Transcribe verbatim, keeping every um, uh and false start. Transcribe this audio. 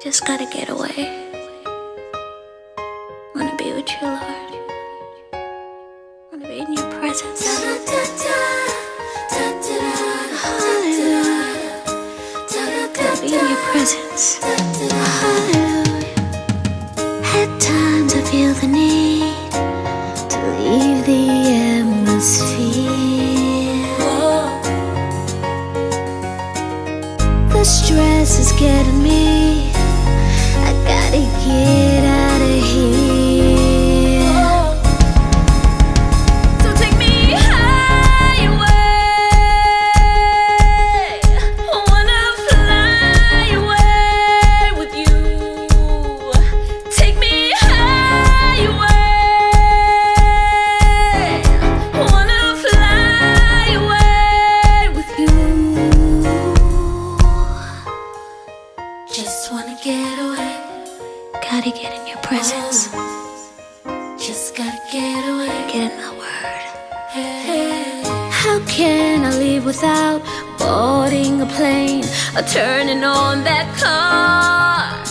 Just gotta get away. Wanna be with you, Lord. Wanna be in your presence. Hallelujah. Gotta be in your presence. Hallelujah. At times I feel the need to leave the atmosphere. The stress is getting me. I gotta get out of here. So take me high away. I wanna fly away with you. Take me high away. I wanna fly away with you. Just wanna get away. Gotta get in your presence. Just gotta get away. Get in my word. Hey. How can I leave without boarding a plane or turning on that car?